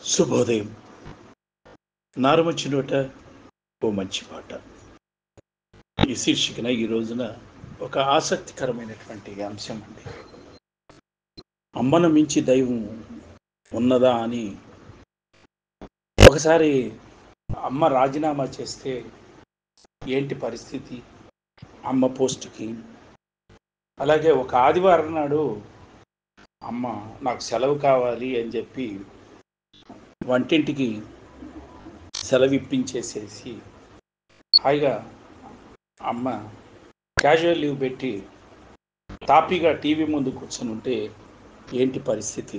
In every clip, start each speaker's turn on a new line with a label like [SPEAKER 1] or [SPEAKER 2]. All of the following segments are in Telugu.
[SPEAKER 1] శుభోదయం. నారుమంచి నోట ఓ మంచి పాట. ఈ శీర్షికన ఈ రోజున ఒక ఆసక్తికరమైనటువంటి అంశం అండి. అమ్మను మించి దైవం ఉన్నదా అని ఒకసారి అమ్మ రాజీనామా చేస్తే ఏంటి పరిస్థితి అమ్మ పోస్టుకి? అలాగే ఒక ఆదివారం నాడు అమ్మ నాకు సెలవు కావాలి అని చెప్పి వంటింటికి సెలవు ఇప్పించేసేసి హాయిగా అమ్మ క్యాజువల్ లీవ్ పెట్టి తాపీగా టీవీ ముందు కూర్చొని ఉంటే ఏంటి పరిస్థితి?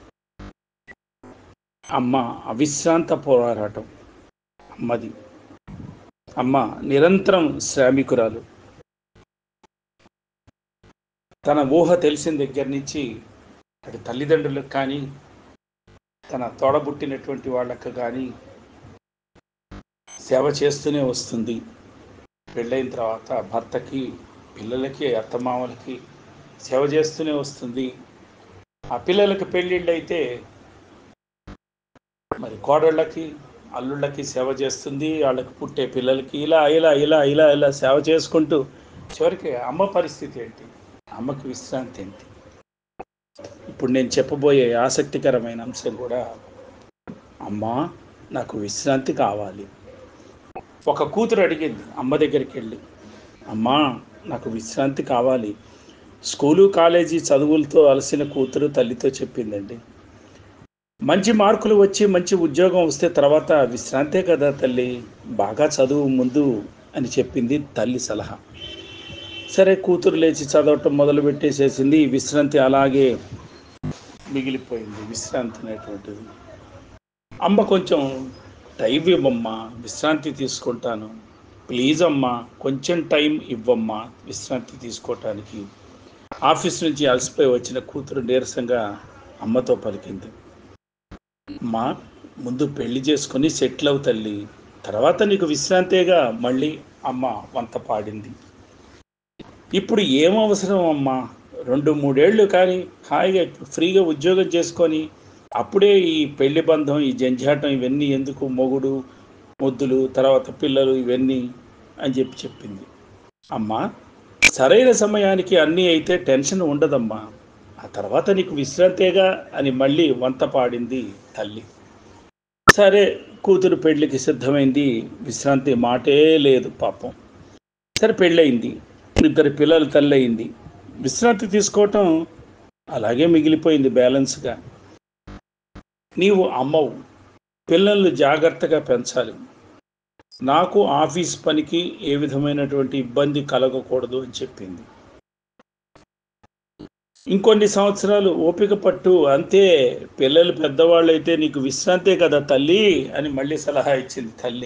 [SPEAKER 1] అమ్మ అవిశ్రాంత పోరాటం అమ్మది. అమ్మ నిరంతరం శ్రామికురాలు. తన ఊహ తెలిసిన దగ్గర నుంచి అటు తల్లిదండ్రులకు కానీ తన తోడబుట్టినటువంటి వాళ్ళకు కానీ సేవ చేస్తూనే వస్తుంది. పెళ్ళైన తర్వాత భర్తకి, పిల్లలకి, అత్తమామలకి సేవ చేస్తూనే వస్తుంది. ఆ పిల్లలకి పెళ్ళిళ్ళు అయితే మరి కోడళ్ళకి, అల్లుళ్ళకి సేవ చేస్తుంది. వాళ్ళకి పుట్టే పిల్లలకి ఇలా ఇలా ఇలా ఇలా ఇలా సేవ చేసుకుంటూ చివరికి అమ్మ పరిస్థితి ఏంటి? అమ్మకి విశ్రాంతి ఏంటి? ఇప్పుడు నేను చెప్పబోయే ఆసక్తికరమైన అంశం కూడా అమ్మా నాకు విశ్రాంతి కావాలి. ఒక కూతురు అడిగింది అమ్మ దగ్గరికి వెళ్ళి, అమ్మా నాకు విశ్రాంతి కావాలి. స్కూలు కాలేజీ చదువులతో అలసిన కూతురు తల్లితో చెప్పిందండి. మంచి మార్కులు వచ్చి మంచి ఉద్యోగం వస్తే తర్వాత విశ్రాంతే కదా తల్లి, బాగా చదువు ముందు అని చెప్పింది తల్లి సలహా. సరే కూతురు లేచి చదవటం మొదలు పెట్టేసేసింది. విశ్రాంతి అలాగే మిగిలిపోయింది. విశ్రాంతి అనేటువంటిది. అమ్మ కొంచెం టైం ఇవ్వమ్మా, విశ్రాంతి తీసుకుంటాను, ప్లీజ్ అమ్మా కొంచెం టైం ఇవ్వమ్మా విశ్రాంతి తీసుకోవటానికి. ఆఫీస్ నుంచి అలసిపోయి వచ్చిన కూతురు నీరసంగా అమ్మతో పలికింది, అమ్మా ముందు పెళ్లి చేసుకొని సెటిల్ అవు తల్లి, తర్వాత నీకు విశ్రాంతేగా. మళ్ళీ అమ్మ వంత పాడింది. ఇప్పుడు ఏం అవసరం అమ్మా, 2-3 ఏళ్ళు కానీ హాయిగా ఫ్రీగా ఉద్యోగం చేసుకొని అప్పుడే ఈ పెళ్లి బంధం, ఈ జంజాటం ఇవన్నీ ఎందుకు, మొగుడు ముద్దులు, తర్వాత పిల్లలు ఇవన్నీ అని చెప్పింది. అమ్మా సరైన సమయానికి అన్నీ అయితే టెన్షన్ ఉండదమ్మా, ఆ తర్వాత నీకు విశ్రాంతేగా అని మళ్ళీ వంత పాడింది తల్లి. సరే కూతురు పెళ్లికి సిద్ధమైంది. విశ్రాంతి మాటే లేదు పాపం. సరే పెళ్ళయింది, 2 పిల్లలు తల్లి అయింది. విశ్రాంతి తీసుకోవటం అలాగే మిగిలిపోయింది బ్యాలెన్స్గా. నీవు అమ్మవు, పిల్లల్ని జాగ్రత్తగా పెంచాలి. నాకు ఆఫీస్ పనికి ఏ విధమైనటువంటి ఇబ్బంది కలగకూడదు అని చెప్పింది. ఇంకొన్ని సంవత్సరాలు ఓపిక పట్టు, అంతే, పిల్లలు పెద్దవాళ్ళు అయితే నీకు విశ్రాంతే కదా తల్లి అని మళ్ళీ సలహా ఇచ్చింది తల్లి.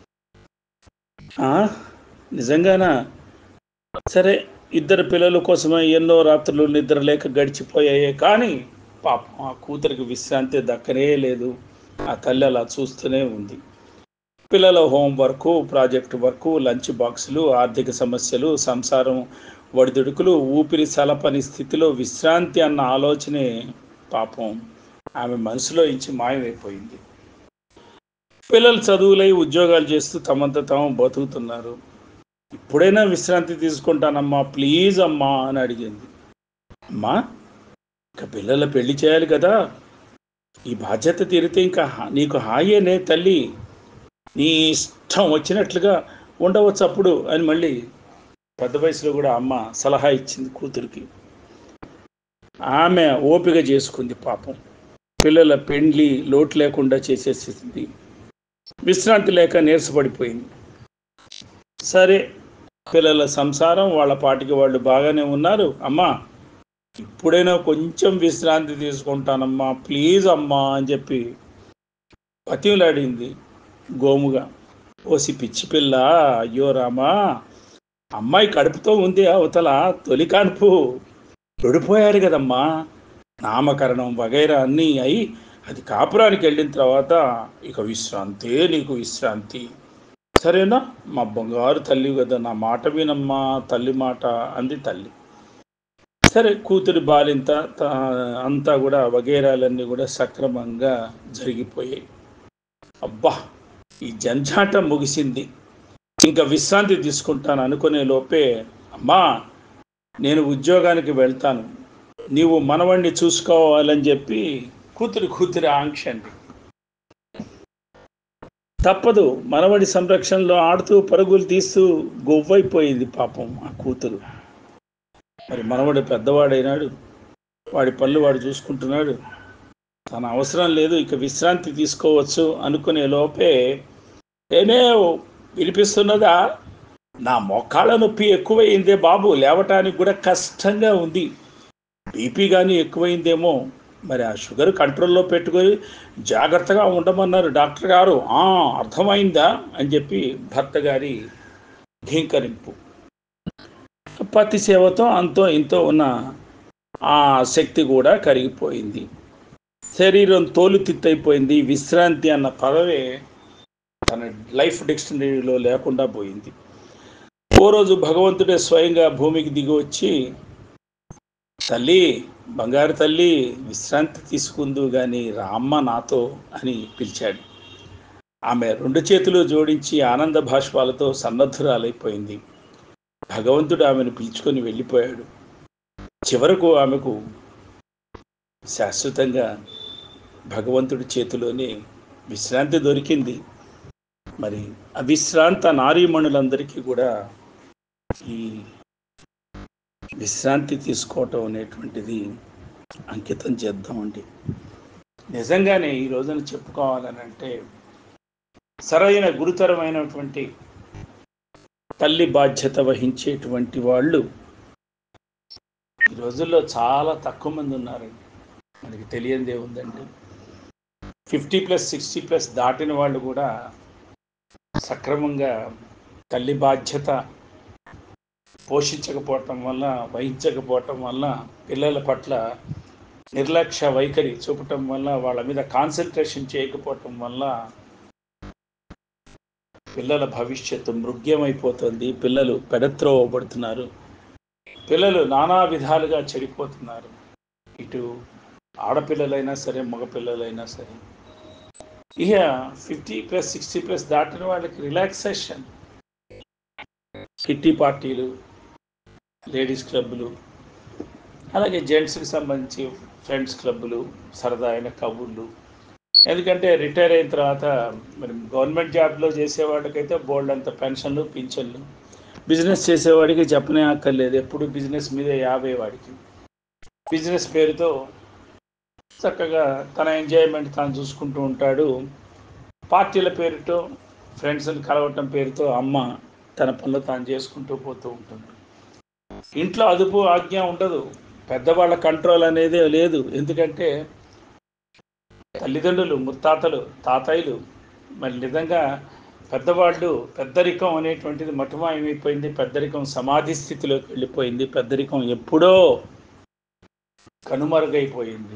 [SPEAKER 1] నిజంగానా? సరే 2 పిల్లల కోసమే ఎన్నో రాత్రులు నిద్ర లేక గడిచిపోయాయి. కానీ పాపం ఆ కూతురికి విశ్రాంతి దక్కనే లేదు. ఆ తల్లి అలా చూస్తూనే ఉంది. పిల్లల హోంవర్కు, ప్రాజెక్టు వర్కు, లంచ్ బాక్సులు, ఆర్థిక సమస్యలు, సంసారం ఒడిదుడుకులు, ఊపిరి సలపని స్థితిలో విశ్రాంతి అన్న ఆలోచనే పాపం ఆమె మనసులో నుంచి మాయమైపోయింది. పిల్లలు చదువులై ఉద్యోగాలు చేస్తూ తమంత తాము బతుకుతున్నారు. ఇప్పుడైనా విశ్రాంతి తీసుకుంటానమ్మా, ప్లీజ్ అమ్మా అని అడిగింది. అమ్మా ఇంకా పిల్లల పెళ్లి చేయాలి కదా, ఈ బాధ్యత తీరితే ఇంకా నీకు హాయేనే తల్లి, నీ ఇష్టం వచ్చినట్లుగా ఉండవచ్చు అప్పుడు అని మళ్ళీ పెద్ద వయసులో కూడా అమ్మ సలహా ఇచ్చింది కూతురికి. ఆమె ఓపిక చేసుకుంది పాపం. పిల్లల పెండ్లి లోటు లేకుండా చేసేసింది. విశ్రాంతి లేక నీరసపడిపోయింది. సరే పిల్లల సంసారం వాళ్ళ పాటికి వాళ్ళు బాగానే ఉన్నారు. అమ్మా ఇప్పుడైనా కొంచెం విశ్రాంతి తీసుకుంటానమ్మా, ప్లీజ్ అమ్మా అని చెప్పి బతిమలాడింది గోముగా. ఓసి పిచ్చి పిల్ల, అయ్యో రామా, అమ్మాయి కడుపుతో ఉంది, అవతల తొలి కాన్పు విడిపోయారు కదమ్మా, నామకరణం వగైరా అన్నీ అయి అది కాపురానికి వెళ్ళిన తర్వాత ఇక విశ్రాంతే నీకు విశ్రాంతి, సరేనా మా బంగారు తల్లి కదా, నా మాట వినమ్మా తల్లి మాట అంది తల్లి. సరే కూతురి బాలింత అంతా కూడా వగేరాలన్నీ కూడా సక్రమంగా జరిగిపోయాయి. అబ్బా! ఈ జంఝాటం ముగిసింది. ఇంకా విశ్రాంతి తీసుకుంటాను అనుకునే లోపే, అమ్మా నేను ఉద్యోగానికి వెళ్తాను, నీవు మనవణ్ణి చూసుకోవాలని చెప్పి కూతురి ఆంక్ష అండి. తప్పదు, మనవడి సంరక్షణలో ఆడుతూ పరుగులు తీస్తూ గొవ్వైపోయింది పాపం ఆ కూతురు. మరి మనవడు పెద్దవాడైనాడు, వాడి పనులు వాడు చూసుకుంటున్నాడు, తన అవసరం లేదు, ఇక విశ్రాంతి తీసుకోవచ్చు అనుకునే లోపే, ఏమే వినిపిస్తున్నదా? నా మోకాళ్ళ నొప్పి ఎక్కువైందే బాబు, లేవటానికి కూడా కష్టంగా ఉంది, బీపీ కానీ ఎక్కువైందేమో, మరి ఆ షుగర్ కంట్రోల్లో పెట్టుకొని జాగ్రత్తగా ఉండమన్నారు డాక్టర్ గారు. అర్థమైందా అని చెప్పి భర్త గారి ఘీంకరింపు. పతి సేవతో అంతో ఇంతో ఉన్న ఆ శక్తి కూడా కరిగిపోయింది. శరీరం తోలుతిత్తైపోయింది. విశ్రాంతి అన్న పదవే తన లైఫ్ డిక్షనరీలో లేకుండా పోయింది. ఓ రోజు భగవంతుడే స్వయంగా భూమికి దిగి వచ్చి, తల్లి, బంగారు తల్లి, విశ్రాంతి తీసుకుందు కానీ రామ్మ నాతో అని పిలిచాడు. ఆమె 2 చేతులు జోడించి ఆనంద భాష్పాలతో సన్నద్ధురాలైపోయింది. భగవంతుడు ఆమెను పిలుచుకొని వెళ్ళిపోయాడు. చివరకు ఆమెకు శాశ్వతంగా భగవంతుడి చేతిలోనే విశ్రాంతి దొరికింది. మరి అవిశ్రాంత నారీమణులందరికీ కూడా ఈ విశ్రాంతి తీసుకోవటం అనేటువంటిది అంకితం చేద్దామండి. నిజంగానే ఈ రోజున చెప్పుకోవాలనంటే, సరైన గురుతరమైనటువంటి తల్లి బాధ్యత వహించేటువంటి వాళ్ళు ఈ రోజుల్లో చాలా తక్కువ మంది ఉన్నారండి. మనకి తెలియందే ఉందండి. 50+, 60+ దాటిన వాళ్ళు కూడా సక్రమంగా తల్లి బాధ్యత పోషించకపోవటం వల్ల, వహించకపోవటం వల్ల, పిల్లల పట్ల నిర్లక్ష్య వైఖరి చూపటం వల్ల, వాళ్ళ మీద కాన్సన్ట్రేషన్ చేయకపోవటం వల్ల పిల్లల భవిష్యత్తు మృగ్యమైపోతుంది. పిల్లలు పెడత్రోవబడుతున్నారు. పిల్లలు నానా విధాలుగా చెడిపోతున్నారు. ఇటు ఆడపిల్లలైనా సరే, మగపిల్లలైనా సరే. ఇక 50+, 60+ దాటిన వాళ్ళకి రిలాక్సేషన్, కిట్టి పార్టీలు, లేడీస్ క్లబ్బులు, అలాగే జెంట్స్కి సంబంధించి ఫ్రెండ్స్ క్లబ్బులు, సరదా అయిన కబుర్లు. ఎందుకంటే రిటైర్ అయిన తర్వాత మరి గవర్నమెంట్ జాబ్లో చేసేవాడికైతే బోల్డ్ అంత పెన్షన్లు, పింఛన్లు. బిజినెస్ చేసేవాడికి చెప్పనే అక్కర్లేదు, ఎప్పుడు బిజినెస్ మీదే 50 వాడికి. బిజినెస్ పేరుతో చక్కగా తన ఎంజాయ్మెంట్ తాను చూసుకుంటూ ఉంటాడు. పార్టీల పేరుతో, ఫ్రెండ్స్ని కలవటం పేరుతో అమ్మ తన పనులు తాను చేసుకుంటూ పోతూ ఉంటుంది. ఇంట్లో అదుపు ఆజ్ఞ ఉండదు, పెద్దవాళ్ళ కంట్రోల్ అనేది లేదు. ఎందుకంటే తల్లిదండ్రులు, ముత్తాతలు, తాతయ్యలు, మరి నిజంగా పెద్దవాళ్ళు, పెద్దరికం అనేటువంటిది మటుమాయమైపోయింది. పెద్దరికం సమాధి స్థితిలోకి వెళ్ళిపోయింది. పెద్దరికం ఎప్పుడో కనుమరుగైపోయింది.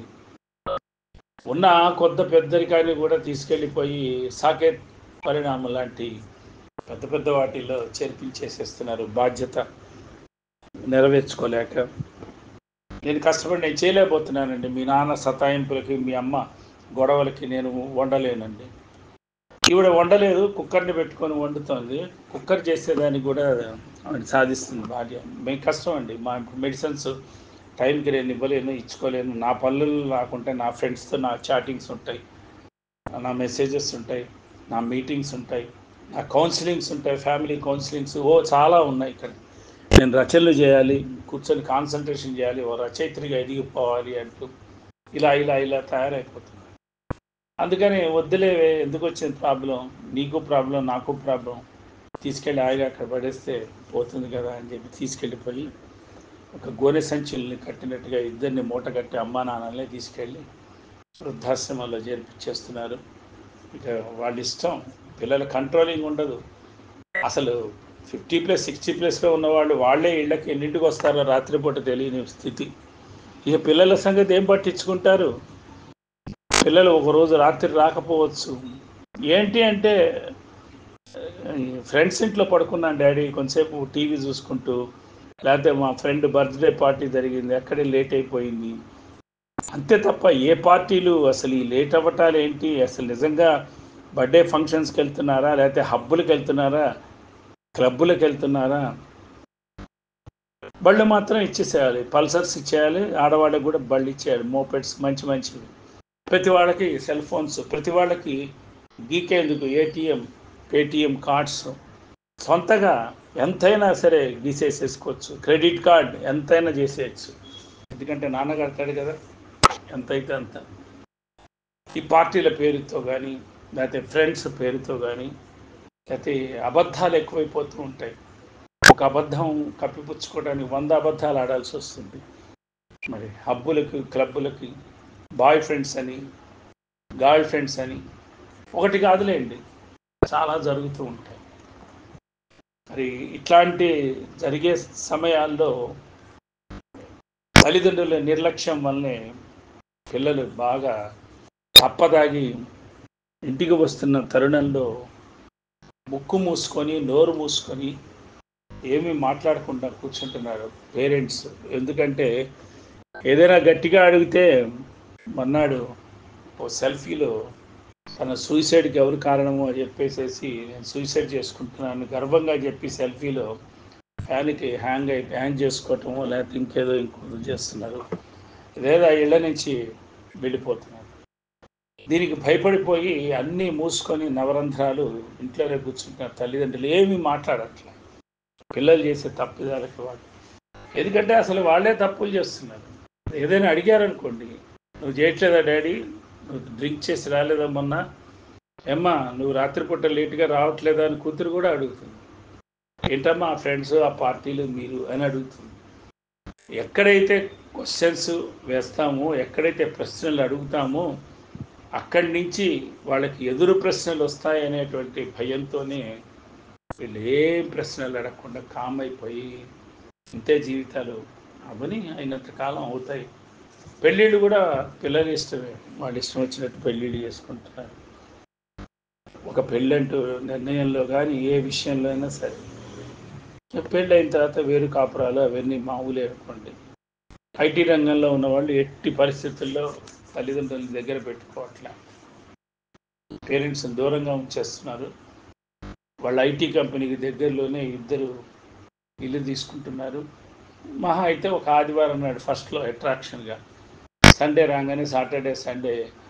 [SPEAKER 1] ఉన్న కొత్త పెద్దరికాన్ని కూడా తీసుకెళ్ళిపోయి సాకేత్ పరిణామం లాంటి పెద్ద వాటిల్లో చేర్పించేసేస్తున్నారు. బాధ్యత నెరవేర్చుకోలేక. నేను కష్టపడి నేను చేయలేకపోతున్నానండి. మీ నాన్న సతాయింపులకి, మీ అమ్మ గొడవలకి నేను వండలేనండి. ఈవిడ వండలేదు, కుక్కర్ని పెట్టుకొని వండుతుంది. కుక్కర్ చేసేదానికి కూడా సాధిస్తుంది భార్య. మేము కష్టం అండి. మా మెడిసిన్స్ టైంకి నేను ఇవ్వలేను, ఇచ్చుకోలేను. నా పనులు నాకుంటాయి, నా ఫ్రెండ్స్తో నా చాటింగ్స్ ఉంటాయి, నా మెసేజెస్ ఉంటాయి, నా మీటింగ్స్ ఉంటాయి, నా కౌన్సిలింగ్స్ ఉంటాయి, ఫ్యామిలీ కౌన్సిలింగ్స్ చాలా ఉన్నాయి. ఇక్కడ నేను రచనలు చేయాలి, కూర్చొని కాన్సన్ట్రేషన్ చేయాలి, ఓ రచయిత్రిగా ఎదిగిపోవాలి అంటూ ఇలా తయారైపోతుంది. అందుకని వద్దులేవే, ఎందుకు వచ్చిన ప్రాబ్లం, నీకు ప్రాబ్లం, నాకు ప్రాబ్లం, తీసుకెళ్ళి హాయిగా అక్కడ పడేస్తే పోతుంది కదా అని చెప్పి తీసుకెళ్ళిపోయి ఒక గోనె సంచుల్ని కట్టినట్టుగా ఇద్దరిని మూట కట్టి అమ్మా నాన్నలే తీసుకెళ్ళి వృద్ధాశ్రమాల్లో చేర్పించేస్తున్నారు. ఇక వాళ్ళ ఇష్టం, పిల్లల కంట్రోలింగ్ ఉండదు. అసలు 50+, 60+లో ఉన్నవాళ్ళు వాళ్ళే ఇళ్ళకి ఎన్నింటికి వస్తారో రాత్రిపూట తెలియని స్థితి. ఇక పిల్లల సంగతి ఏం పట్టించుకుంటారు? పిల్లలు ఒకరోజు రాత్రి రాకపోవచ్చు. ఏంటి అంటే, ఫ్రెండ్స్ ఇంట్లో పడుకున్నాను డాడీ, కొంతసేపు టీవీ చూసుకుంటూ, లేకపోతే మా ఫ్రెండ్ బర్త్డే పార్టీ జరిగింది అక్కడే లేట్ అయిపోయింది. అంతే తప్ప ఏ పార్టీలు అసలు ఈ లేట్ అవ్వటాలు ఏంటి, అసలు నిజంగా బర్త్డే ఫంక్షన్స్కి వెళ్తున్నారా, లేకపోతే హబ్బులకు వెళ్తున్నారా, క్లబ్బులకు వెళ్తున్నారా? బళ్ళు మాత్రం ఇచ్చేసేయాలి, పల్సర్స్ ఇచ్చేయాలి, ఆడవాళ్ళకి కూడా బళ్ళు ఇచ్చేయాలి, మోపెడ్స్ మంచి మంచివి. ప్రతి వాళ్ళకి సెల్ ఫోన్స్, ప్రతి వాళ్ళకి గీకేందుకు ఏటీఎం, పేటిఎం కార్డ్స్ సొంతగా ఎంతైనా సరే గీసేసేసుకోవచ్చు. క్రెడిట్ కార్డ్ ఎంతైనా చేసేయచ్చు, ఎందుకంటే నాన్న కడతాడు కదా ఎంతైతే అంత. ఈ పార్టీల పేరుతో కానీ, లేకపోతే ఫ్రెండ్స్ పేరుతో కానీ, లేకపోతే అబద్ధాలు ఎక్కువైపోతూ ఉంటాయి. ఒక అబద్ధం కప్పిపుచ్చుకోవడానికి 100 అబద్ధాలు ఆడాల్సి వస్తుంది. మరి హబ్బులకి, క్లబ్బులకి బాయ్ ఫ్రెండ్స్ అని, గర్ల్ ఫ్రెండ్స్ అని ఒకటి కాదులేండి, చాలా జరుగుతూ ఉంటాయి. మరి ఇట్లాంటి జరిగే సమయాల్లో తల్లిదండ్రుల నిర్లక్ష్యం వల్లనే పిల్లలు బాగా తప్పదాగి ఇంటికి వస్తున్న తరుణంలో ముక్కు మూసుకొని, నోరు మూసుకొని ఏమీ మాట్లాడకుండా కూర్చుంటున్నారు పేరెంట్స్. ఎందుకంటే ఏదైనా గట్టిగా అడిగితే మన్నాడు ఓ సెల్ఫీలో తన సూసైడ్కి ఎవరు కారణమో అని చెప్పేసేసి నేను సూసైడ్ చేసుకుంటున్నాను గర్వంగా చెప్పి సెల్ఫీలో ఫ్యాన్కి హ్యాంగ్ చేసుకోవటమో లేకపోతే ఇంకోటి చేస్తున్నారు, లేదా ఇళ్ళ నుంచి వెళ్ళిపోతున్నారు. దీనికి భయపడిపోయి అన్నీ మూసుకొని నవరంధ్రాలు ఇంట్లోనే కూర్చుంటున్నారు. తల్లిదండ్రులు ఏమీ మాట్లాడట్లేదు పిల్లలు చేసే తప్పిదాలకి వాళ్ళు. ఎందుకంటే అసలు వాళ్ళే తప్పులు చేస్తున్నారు. ఏదైనా అడిగారనుకోండి, నువ్వు చేయట్లేదా డాడీ, నువ్వు డ్రింక్ చేసి రాలేదా మొన్న, ఏమ్మా నువ్వు రాత్రిపూట లేట్గా రావట్లేదా అని కూతురు కూడా అడుగుతుంది. ఏంటమ్మా ఆ ఫ్రెండ్స్, ఆ పార్టీలు, మీరు అని అడుగుతుంది. ఎక్కడైతే క్వశ్చన్స్ వేస్తామో, ఎక్కడైతే ప్రశ్నలు అడుగుతామో అక్కడి నుంచి వాళ్ళకి ఎదురు ప్రశ్నలు వస్తాయనేటువంటి భయంతోనే వీళ్ళు ఏం ప్రశ్నలు అడగకుండా కామ్ అయిపోయి ఇంతే జీవితాలు అవని అయినంత కాలం అవుతాయి. పెళ్ళిళ్ళు కూడా పిల్లలు ఇష్టమే, వాళ్ళు ఇష్టం వచ్చినట్టు పెళ్ళిళ్ళు చేసుకుంటున్నారు. ఒక పెళ్ళంటూ నిర్ణయంలో కానీ ఏ విషయంలో అయినా సరే పెళ్ళి అయిన తర్వాత వేరు కాపురాలు అవన్నీ మామూలే అనుకోండి. ఐటీ రంగంలో ఉన్నవాళ్ళు ఎట్టి పరిస్థితుల్లో తల్లిదండ్రుల దగ్గర పెట్టుకోవట్లే, పేరెంట్స్ని దూరంగా ఉంచేస్తున్నారు. వాళ్ళ ఐటీ కంపెనీకి దగ్గరలోనే ఇద్దరు ఇల్లు తీసుకుంటున్నారు. మహా అయితే ఒక ఆదివారం నాడు ఫస్ట్లో అట్రాక్షన్గా, సండే రాగానే సాటర్డే సండే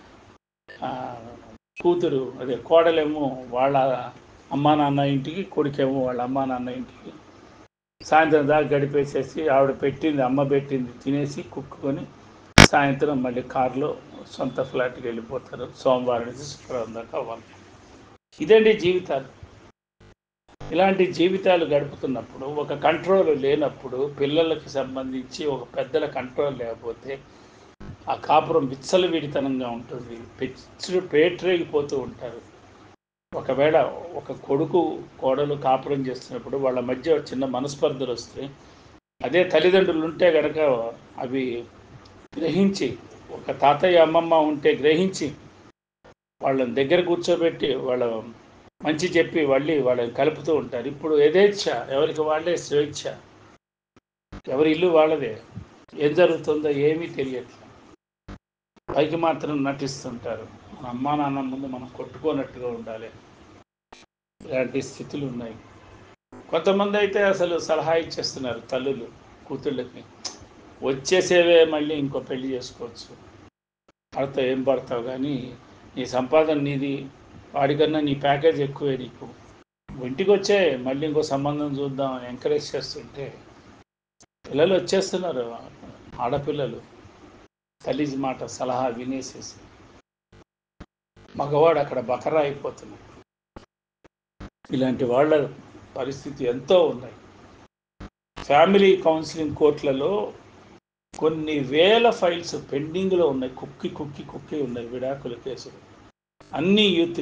[SPEAKER 1] కూతురు అదే కోడలేమో వాళ్ళ అమ్మా నాన్న ఇంటికి, కొడుకేమో వాళ్ళ అమ్మా నాన్న ఇంటికి సాయంత్రం దాకా గడిపేసేసి ఆవిడ పెట్టింది, అమ్మ పెట్టింది తినేసి కుక్కుని సాయంత్రం మళ్ళీ కారులో సొంత ఫ్లాట్కి వెళ్ళిపోతారు. సోమవారం నుంచి శుక్రవారం దాకా అవ్వాలి. ఇదండి జీవితాలు. ఇలాంటి జీవితాలు గడుపుతున్నప్పుడు, ఒక కంట్రోల్ లేనప్పుడు, పిల్లలకి సంబంధించి ఒక పెద్దల కంట్రోల్ లేకపోతే ఆ కాపురం విచ్చలవిడితనంగా ఉంటుంది, పేట్రేగిపోతూ ఉంటారు. ఒకవేళ ఒక కొడుకు కోడలు కాపురం చేస్తున్నప్పుడు వాళ్ళ మధ్య చిన్న మనస్పర్ధలు వస్తే అదే తల్లిదండ్రులు ఉంటే కనుక అవి గ్రహించి, ఒక తాతయ్య అమ్మమ్మ ఉంటే గ్రహించి వాళ్ళని దగ్గర కూర్చోబెట్టి వాళ్ళ మంచి చెప్పి వాళ్ళని కలుపుతూ ఉంటారు. ఇప్పుడు యథేచ్ఛ, ఎవరికి వాళ్ళే స్వేచ్ఛ, ఎవరి ఇల్లు వాళ్ళదే, ఏం జరుగుతుందో ఏమీ తెలియట్లేదు. పైకి మాత్రం నటిస్తుంటారు. మన అమ్మా నాన్న ముందు మనం కొట్టుకోనట్టుగా ఉండాలి. ఇలాంటి స్థితులు ఉన్నాయి. కొంతమంది అయితే అసలు సలహా ఇచ్చేస్తున్నారు తల్లులు కూతుళ్ళకి, వచ్చేసేవే మళ్ళీ ఇంకో పెళ్లి చేసుకోవచ్చు, వాడితో ఏం పడతావు కానీ నీ సంపాదన నీది, వాడికన్నా నీ ప్యాకేజ్ ఎక్కువే, నీకు ఇంటికి వచ్చే మళ్ళీ ఇంకో సంబంధం చూద్దాం అని ఎంకరేజ్ చేస్తుంటే పిల్లలు వచ్చేస్తున్నారు. ఆడపిల్లలు తల్లి మాట సలహా వినేసేసి మగవాడు అక్కడ బకరా అయిపోతున్నాడు. ఇలాంటి వాళ్ళ పరిస్థితి ఎంతో ఉన్నాయి. ఫ్యామిలీ కౌన్సిలింగ్ కోర్టులలో కొన్ని వేల ఫైల్స్ పెండింగ్లో ఉన్నాయి, కుక్కి కుక్కి కుక్కి ఉన్నాయి విడాకుల కేసులు. అన్నీ యూత్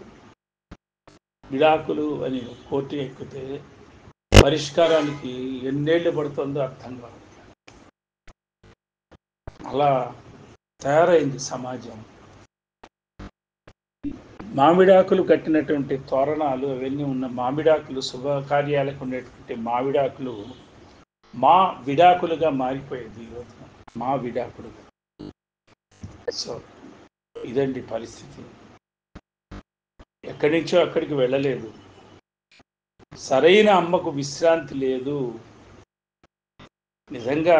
[SPEAKER 1] విడాకులు అని కోర్టు ఎక్కితే పరిష్కారానికి ఎన్నేళ్ళు పడుతుందో అర్థం కాదు. అలా తయారైంది సమాజం. మామిడాకులు కట్టినటువంటి తోరణాలు అవన్నీ ఉన్న మామిడాకులు, శుభకార్యాలకు ఉండేటువంటి మామిడాకులు మా విడాకులుగా మారిపోయేది ఈ రోజున. మా విడాకులుగా. సో ఇదండి పరిస్థితి. ఎక్కడి నుంచో అక్కడికి వెళ్ళలేదు. సరైన అమ్మకు విశ్రాంతి లేదు. నిజంగా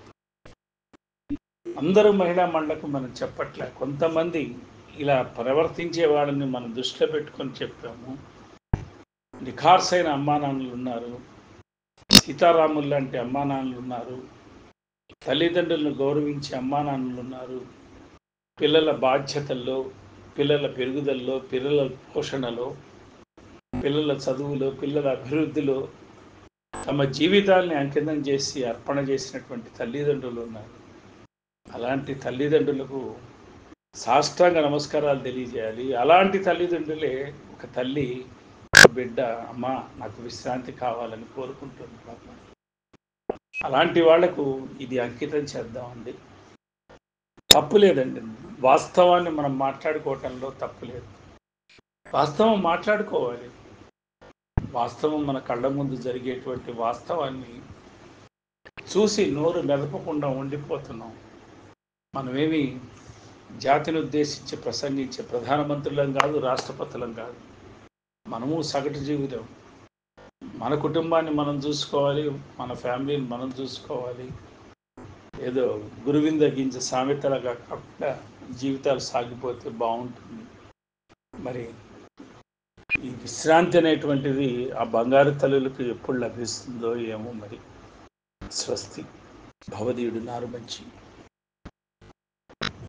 [SPEAKER 1] అందరూ మహిళా మండలకు మనం చెప్పట్లే. కొంతమంది ఇలా ప్రవర్తించే వాళ్ళని మనం దృష్టిలో పెట్టుకొని చెప్పాము. నిఖార్సైన అమ్మానాన్నలు ఉన్నారు. సీతారాములు లాంటి అమ్మానాన్నలు ఉన్నారు. తల్లిదండ్రులను గౌరవించే అమ్మానాన్నలు ఉన్నారు. పిల్లల బాధ్యతల్లో, పిల్లల పెరుగుదలలో, పిల్లల పోషణలో, పిల్లల చదువులో, పిల్లల అభివృద్ధిలో తమ జీవితాల్ని అంకితం చేసి అర్పణ చేసినటువంటి తల్లిదండ్రులు ఉన్నారు. అలాంటి తల్లిదండ్రులకు సాష్టాంగ నమస్కారాలు తెలియజేయాలి. అలాంటి తల్లిదండ్రులే ఒక తల్లి బిడ్డ అమ్మ నాకు విశ్రాంతి కావాలని కోరుకుంటుంది పాపం. అలాంటి వాళ్లకు ఇది అంకితం చేద్దామండి. తప్పు లేదండి. వాస్తవాన్ని మనం మాట్లాడుకోవటంలో తప్పు లేదు. వాస్తవం మాట్లాడుకోవాలి. వాస్తవం మన కళ్ళ ముందు జరిగేటువంటి వాస్తవాన్ని చూసి నోరు మెదపకుండా ఉండిపోతున్నాం. మనమేమి జాతిని ఉద్దేశించి ప్రసంగించే ప్రధానమంత్రులం కాదు, రాష్ట్రపతులం కాదు. మనము సగటు జీవితం. మన కుటుంబాన్ని మనం చూసుకోవాలి, మన ఫ్యామిలీని మనం చూసుకోవాలి. ఏదో గురువింద గింజ సామెతలుగా కాకుండా జీవితాలు సాగిపోతే బాగుంటుంది. మరి ఈ విశ్రాంతి అనేటువంటిది ఆ బంగారు తల్లులకు ఎప్పుడు లభిస్తుందో ఏమో మరి. స్వస్తి. భవదీయుడు నారుమంచి.